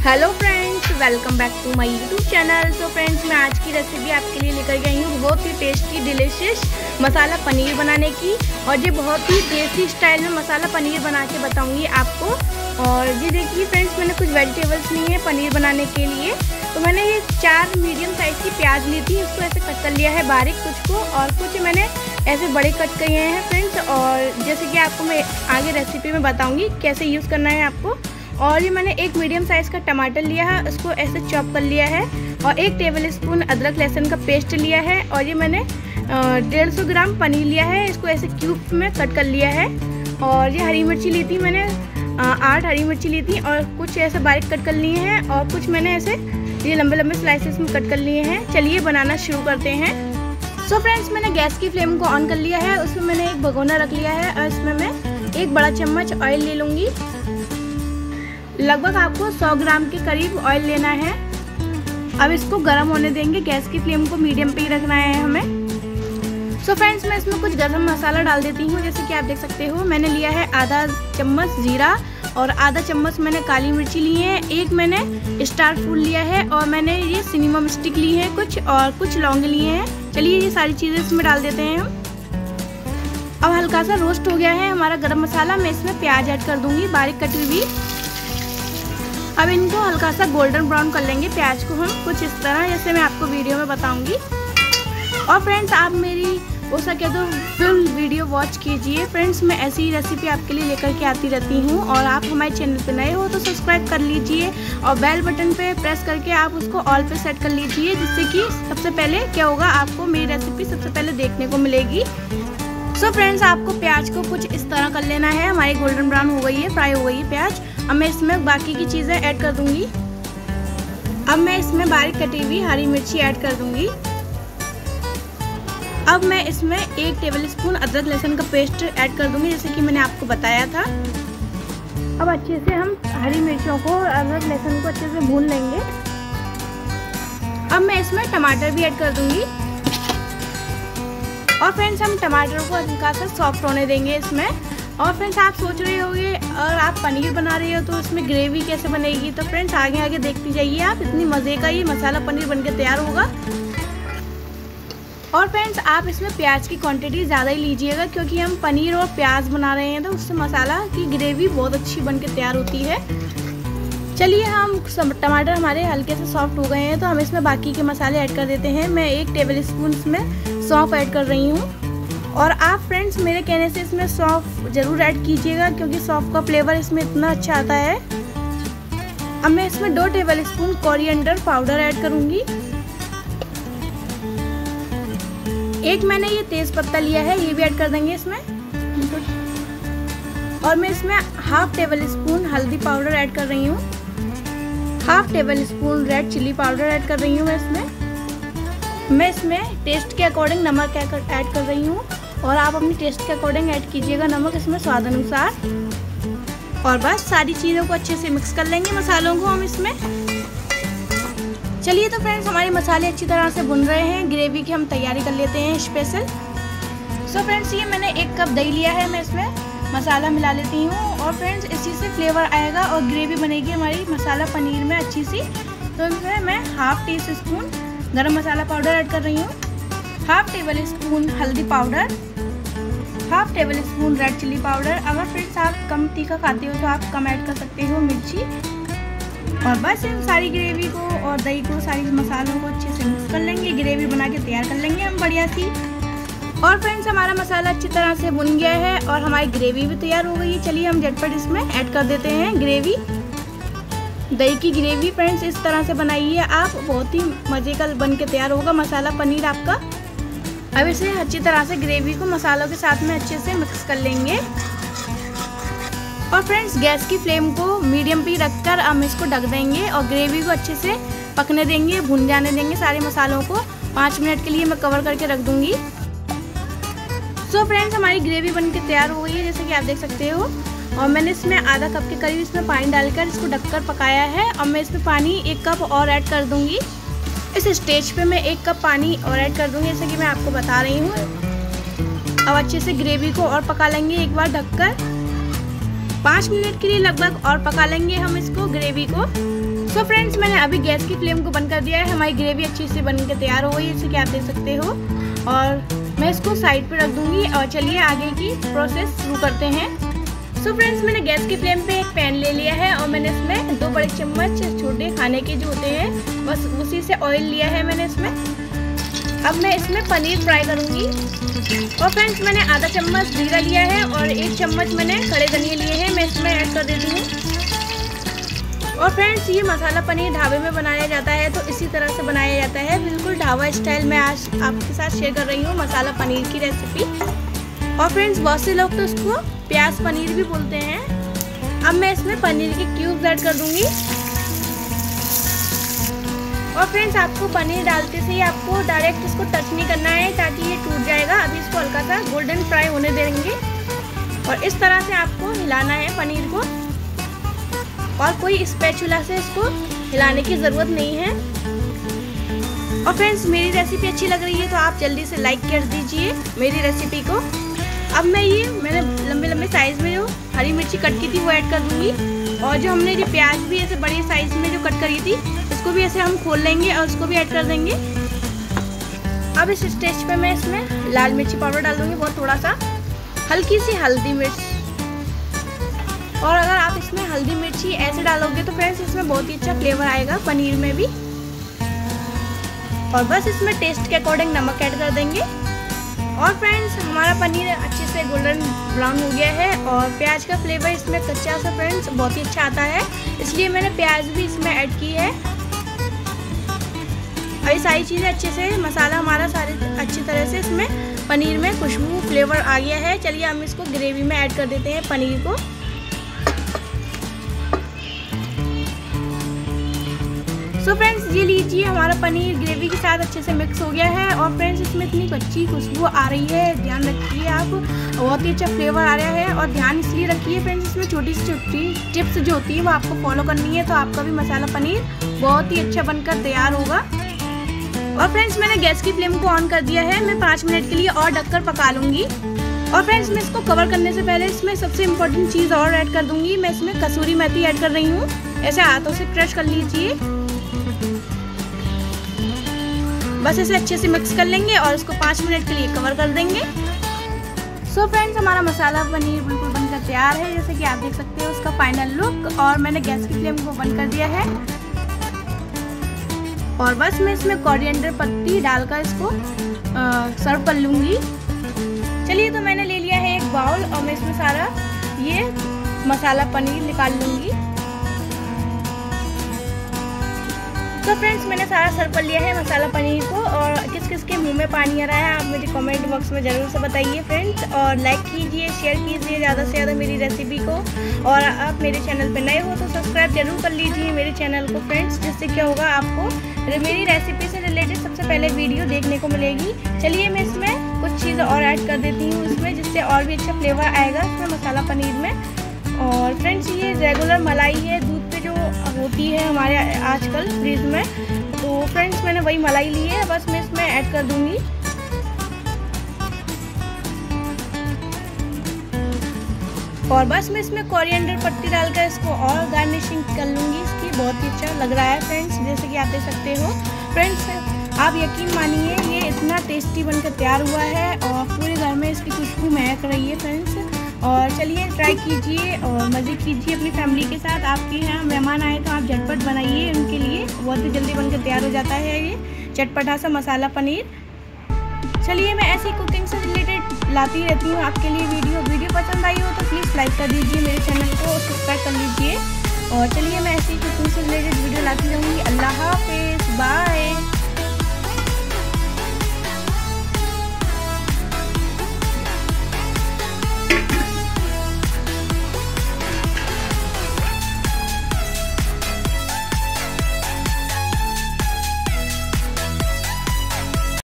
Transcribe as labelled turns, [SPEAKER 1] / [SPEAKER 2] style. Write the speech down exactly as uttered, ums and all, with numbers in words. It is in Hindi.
[SPEAKER 1] Hello friends, welcome back to my YouTube channel. तो फ्रेंड्स, मैं आज की रेसिपी आपके लिए लेकर के आई हूँ बहुत ही टेस्टी डिलीशियस मसाला पनीर बनाने की। और ये बहुत ही देसी स्टाइल में मसाला पनीर बना के बताऊँगी आपको। और ये देखिए फ्रेंड्स, मैंने कुछ वेजिटेबल्स ली हैं पनीर बनाने के लिए। तो मैंने ये चार मीडियम साइज़ की प्याज ली थी, इसको ऐसे कट कर लिया है बारीक कुछ को, और कुछ मैंने ऐसे बड़े कट किए हैं फ्रेंड्स। और जैसे कि आपको मैं आगे रेसिपी में बताऊँगी कैसे यूज़ करना है आपको। और ये मैंने एक मीडियम साइज़ का टमाटर लिया है, उसको ऐसे चॉप कर लिया है। और एक टेबल स्पून अदरक लहसुन का पेस्ट लिया है। और ये मैंने डेढ़ सौ ग्राम पनीर लिया है, इसको ऐसे क्यूब में कट कर लिया है। और ये हरी मिर्ची ली थी मैंने, आठ हरी मिर्ची ली थी, और कुछ ऐसे बारीक कट कर लिए हैं, और कुछ मैंने ऐसे ये लंबे लंबे स्लाइसेस में कट कर लिए हैं। चलिए बनाना शुरू करते हैं। सो फ्रेंड्स, मैंने गैस की फ्लेम को ऑन कर लिया है, उसमें मैंने एक भगोना रख लिया है, और इसमें मैं एक बड़ा चम्मच ऑयल ले लूँगी। लगभग आपको सौ ग्राम के करीब ऑयल लेना है। अब इसको गर्म होने देंगे, गैस की फ्लेम को मीडियम पे ही रखना है हमें। सो so फ्रेंड्स, मैं इसमें कुछ गरम मसाला डाल देती हूँ। जैसे कि आप देख सकते हो, मैंने लिया है आधा चम्मच जीरा, और आधा चम्मच मैंने काली मिर्ची ली है, एक मैंने स्टार फूल लिया है, और मैंने ये सिनेमम स्टिक ली है कुछ, और कुछ लौंग लिए हैं। चलिए ये सारी चीज़ें इसमें डाल देते हैं हम। अब हल्का सा रोस्ट हो गया है हमारा गरम मसाला, मैं इसमें प्याज ऐड कर दूँगी बारीक कटी हुई। अब इनको हल्का सा गोल्डन ब्राउन कर लेंगे प्याज को हम, कुछ इस तरह जैसे मैं आपको वीडियो में बताऊंगी। और फ्रेंड्स, आप मेरी हो सके तो फुल वीडियो वॉच कीजिए। फ्रेंड्स, मैं ऐसी ही रेसिपी आपके लिए लेकर के आती रहती हूँ। और आप हमारे चैनल पे नए हो तो सब्सक्राइब कर लीजिए, और बेल बटन पे प्रेस करके आप उसको ऑल पे सेट कर लीजिए, जिससे कि सबसे पहले क्या होगा, आपको मेरी रेसिपी सबसे पहले देखने को मिलेगी। सो फ्रेंड्स, आपको प्याज को कुछ इस तरह कर लेना है। हमारी गोल्डन ब्राउन हो गई है, फ्राई हो गई है प्याज। अब मैं इसमें बाकी की चीज़ें ऐड कर दूंगी। अब मैं इसमें बारीक कटी हुई हरी मिर्ची ऐड कर दूंगी। अब मैं इसमें एक टेबलस्पून अदरक लहसुन का पेस्ट ऐड कर दूंगी, जैसे कि मैंने आपको बताया था। अब अच्छे से हम हरी मिर्चों को और अदरक लहसुन को अच्छे से भून लेंगे। अब मैं इसमें टमाटर भी ऐड कर दूंगी। और फ्रेंड्स, हम टमाटर को हल्का सा सॉफ्ट होने देंगे इसमें। और फ्रेंड्स, आप सोच रहे होंगे और आप पनीर बना रहे हो तो इसमें ग्रेवी कैसे बनेगी। तो फ्रेंड्स, आगे आगे देखती जाइए आप, इतनी मज़े का ये मसाला पनीर बनके तैयार होगा। और फ्रेंड्स, आप इसमें प्याज की क्वांटिटी ज़्यादा ही लीजिएगा, क्योंकि हम पनीर और प्याज बना रहे हैं, तो उससे मसाला की ग्रेवी बहुत अच्छी बनके तैयार होती है। चलिए, हम टमाटर हमारे हल्के से सॉफ्ट हो गए हैं, तो हम इसमें बाकी के मसाले ऐड कर देते हैं। मैं एक टेबल स्पून इसमें सौंफ ऐड कर रही हूँ। और आप फ्रेंड्स, मेरे कहने से इसमें सौंफ ज़रूर ऐड कीजिएगा, क्योंकि सौंफ का फ्लेवर इसमें इतना अच्छा आता है। अब मैं इसमें दो tablespoon coriander powder add करूँगी। एक मैंने ये तेज़ पत्ता लिया है, ये भी ऐड कर देंगे इसमें। और मैं इसमें हाफ टेबल स्पून हल्दी पाउडर ऐड कर रही हूँ। Half tablespoon red chilli powder add कर रही हूँ मैं इसमें। मैं इसमें टेस्ट के अकॉर्डिंग नमक ऐड कर रही हूँ, और आप अपनी टेस्ट के अकॉर्डिंग ऐड कीजिएगा नमक इसमें स्वाद अनुसार। और बस सारी चीज़ों को अच्छे से मिक्स कर लेंगे, मसालों को हम इसमें। चलिए, तो फ्रेंड्स, हमारे मसाले अच्छी तरह से भुन रहे हैं। ग्रेवी की हम तैयारी कर लेते हैं स्पेशल। सो फ्रेंड्स, ये मैंने एक कप दही लिया है, मैं इसमें मसाला मिला लेती हूँ। और फ्रेंड्स, इसी से फ्लेवर आएगा और ग्रेवी बनेगी हमारी मसाला पनीर में अच्छी सी। तो इसमें मैं हाफ टी स्पून गरम मसाला पाउडर ऐड कर रही हूँ, हाफ टेबल स्पून हल्दी powder, half tablespoon red chilli powder. अगर फ्रेंड्स आप कम तीखा खाते हो तो आप कम ऐड कर सकते हो मिर्ची। और बस इन सारी ग्रेवी को और दही को, सारी मसालों को अच्छे से मिक्स कर लेंगे, ग्रेवी बना के तैयार कर लेंगे हम बढ़िया सी। और फ्रेंड्स, हमारा मसाला अच्छी तरह से भुन गया है, और हमारी ग्रेवी भी तैयार हो गई है। चलिए, हम झटपट इसमें ऐड कर देते हैं ग्रेवी, दही की ग्रेवी। फ्रेंड्स, इस तरह से बनाइए आप, बहुत ही मज़े का बन के तैयार होगा मसाला पनीर आपका। अब इसे अच्छी तरह से ग्रेवी को मसालों के साथ में अच्छे से मिक्स कर लेंगे। और फ्रेंड्स, गैस की फ्लेम को मीडियम पे रखकर हम इसको ढक देंगे, और ग्रेवी को अच्छे से पकने देंगे, भुन जाने देंगे सारे मसालों को। पाँच मिनट के लिए मैं कवर करके रख दूँगी। सो फ्रेंड्स, हमारी ग्रेवी बन के तैयार हो गई है, जैसे कि आप देख सकते हो। और मैंने इसमें आधा कप के करीब इसमें पानी डालकर इसको ढककर पकाया है। अब मैं इसमें पानी एक कप और ऐड कर दूंगी। इस स्टेज पे मैं एक कप पानी और ऐड कर दूंगी, जैसे कि मैं आपको बता रही हूँ। अब अच्छे से ग्रेवी को और पका लेंगे एक बार ढककर। पाँच मिनट के लिए लगभग और पका लेंगे हम इसको, ग्रेवी को। सो फ्रेंड्स मैंने अभी गैस की फ्लेम को बंद कर दिया है। हमारी ग्रेवी अच्छी से बन के तैयार हो गई है, जैसे कि आप देख सकते हो। और मैं इसको साइड पे रख दूंगी और चलिए आगे की प्रोसेस शुरू करते हैं। सो so फ्रेंड्स मैंने गैस की फ्लेम पे एक पैन ले लिया है और मैंने इसमें दो बड़े चम्मच छोटे खाने के जो होते हैं बस उसी से ऑयल लिया है मैंने इसमें। अब मैं इसमें पनीर फ्राई करूंगी। और फ्रेंड्स मैंने आधा चम्मच जीरा लिया है और एक चम्मच मैंने खड़े धनिये लिए हैं, मैं इसमें ऐड कर देती हूँ। और फ्रेंड्स ये मसाला पनीर ढाबे में बनाया जाता है तो इसी तरह से बनाया जाता है, बिल्कुल ढाबा स्टाइल। मैं आज आपके साथ शेयर कर रही हूँ मसाला पनीर की रेसिपी। और फ्रेंड्स बहुत से लोग तो इसको प्याज पनीर भी बोलते हैं। अब मैं इसमें पनीर के क्यूब्स ऐड कर दूंगी। और फ्रेंड्स आपको पनीर डालते से ही आपको डायरेक्ट इसको टच नहीं करना है ताकि ये टूट जाएगा। अभी इसको हल्का सा गोल्डन फ्राई होने देंगे और इस तरह से आपको हिलाना है पनीर को। और कोई स्पैचुला से इसको हिलाने की ज़रूरत नहीं है। और फ्रेंड्स मेरी रेसिपी अच्छी लग रही है तो आप जल्दी से लाइक कर दीजिए मेरी रेसिपी को। अब मैं ये मैंने लंबे लंबे साइज़ में जो हरी मिर्ची कट की थी वो ऐड कर दूँगी। और जो हमने जो प्याज भी ऐसे बड़ी साइज़ में जो कट करी थी इसको भी ऐसे हम खोल लेंगे और उसको भी ऐड कर देंगे। अब इस स्टेज पे मैं इसमें लाल मिर्ची पाउडर डाल दूँगी, बहुत थोड़ा सा, हल्की सी हल्दी मिर्च। और अगर आप इसमें हल्दी मिर्ची ऐसे डालोगे तो फ्रेंड्स इसमें बहुत ही अच्छा फ्लेवर आएगा पनीर में भी। और बस इसमें टेस्ट के अकॉर्डिंग नमक ऐड कर देंगे। और फ्रेंड्स हमारा पनीर अच्छे से गोल्डन ब्राउन हो गया है और प्याज का फ्लेवर इसमें कच्चा सा फ्रेंड्स बहुत ही अच्छा आता है, इसलिए मैंने प्याज भी इसमें ऐड की है। और ये सारी चीज़ें अच्छे से मसाला हमारा सारे अच्छी तरह से इसमें पनीर में खुशबू फ्लेवर आ गया है। चलिए हम इसको ग्रेवी में ऐड कर देते हैं पनीर को। सो so फ्रेंड्स ये लीजिए हमारा पनीर ग्रेवी के साथ अच्छे से मिक्स हो गया है। और फ्रेंड्स इसमें इतनी अच्छी खुशबू आ रही है, ध्यान रखिए आप, बहुत ही अच्छा फ्लेवर आ रहा है। और ध्यान इसलिए रखिए फ्रेंड्स इसमें छोटी सी छोटी टिप्स जो होती है वो आपको फॉलो करनी है तो आपका भी मसाला पनीर बहुत ही अच्छा बनकर तैयार होगा। और फ्रेंड्स मैंने गैस की फ्लेम को ऑन कर दिया है, मैं पाँच मिनट के लिए और ढककर पका लूँगी। और फ्रेंड्स मैं इसको कवर करने से पहले इसमें सबसे इम्पोर्टेंट चीज़ और ऐड कर दूँगी। मैं इसमें कसूरी मेथी ऐड कर रही हूँ, ऐसे हाथों से क्रश कर लीजिए। बस इसे अच्छे से मिक्स कर लेंगे और इसको पाँच मिनट के लिए कवर कर देंगे। सो so फ्रेंड्स हमारा मसाला पनीर बिल्कुल बनकर तैयार है, जैसे कि आप देख सकते हो उसका फाइनल लुक। और मैंने गैस की फ्लेम को बंद कर दिया है और बस मैं इसमें कोरिएंडर पत्ती डालकर इसको सर्व कर लूँगी। चलिए तो मैंने ले लिया है एक बाउल और मैं इसमें सारा ये मसाला पनीर निकाल लूँगी। तो फ्रेंड्स मैंने सारा सर्व कर लिया है मसाला पनीर को। और किस किस के मुंह में पानी आ रहा है आप मुझे कमेंट बॉक्स में ज़रूर से बताइए फ्रेंड्स। और लाइक कीजिए, शेयर कीजिए ज़्यादा से ज़्यादा मेरी रेसिपी को। और आप मेरे चैनल पर नए हो तो सब्सक्राइब जरूर कर लीजिए मेरे चैनल को फ्रेंड्स, जिससे क्या होगा आपको मेरी रेसिपी से रिलेटेड सबसे पहले वीडियो देखने को मिलेगी। चलिए मैं इसमें कुछ चीज़ और ऐड कर देती हूँ इसमें, जिससे और भी अच्छा फ्लेवर आएगा इसमें मसाला पनीर में। और फ्रेंड्स ये रेगुलर मलाई है, दूध पे जो होती है हमारे आजकल फ्रिज में, तो फ्रेंड्स मैंने वही मलाई ली है, बस मैं इसमें ऐड कर दूंगी। और बस मैं इसमें कोरिएंडर पत्ती डालकर इसको और गार्निशिंग कर लूँगी इसकी, बहुत ही अच्छा लग रहा है फ्रेंड्स, जैसे कि आप देख सकते हो। फ्रेंड्स आप यकीन मानिए ये इतना टेस्टी बनकर तैयार हुआ है और पूरे घर में इसकी खुशबू महक रही है फ्रेंड्स। और चलिए ट्राई कीजिए और मज़े कीजिए अपनी फैमिली के साथ। आपके यहाँ मेहमान आए तो आप झटपट बनाइए उनके लिए, बहुत ही जल्दी बनकर तैयार हो जाता है ये चटपटा सा मसाला पनीर। चलिए मैं ऐसी कुकिंग से रिलेटेड लाती रहती हूँ आपके लिए वीडियो। वीडियो पसंद आई हो तो प्लीज़ लाइक कर दीजिए मेरे चैनल को और सब्सक्राइब कर लीजिए। और चलिए मैं ऐसी कुकिंग से रिलेटेड वीडियो लाती रहूँगी। अल्लाह हाफिज़, बाय।